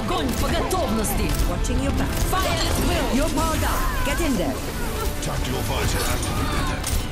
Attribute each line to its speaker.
Speaker 1: Огонь по готовности!
Speaker 2: Watching your back.
Speaker 1: Fire at will!
Speaker 2: You're powered up. Get in there.
Speaker 3: Tactical visor activated.